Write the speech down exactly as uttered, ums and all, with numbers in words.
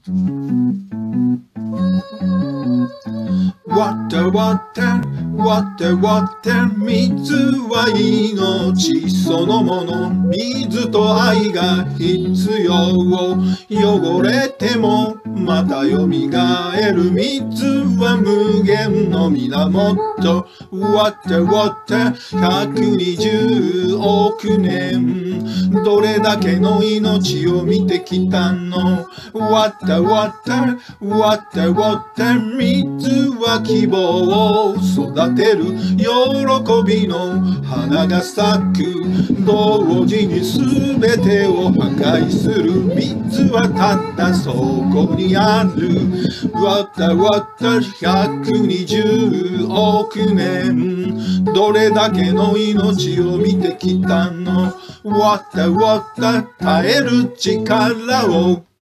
Water, water, water, water 水は命そのもの水と愛が必要汚れてもまた蘇る水は無限の源 Water, water ひゃくにじゅうおくねんどれだけの命を見てきたの Water, water, water, water 水は希望を育てる喜びの花が咲く同時に全てを破壊する水はたったそこにある Water, water ひゃくにじゅうおくねんどれだけの命を見てきたの Water, water 耐える力を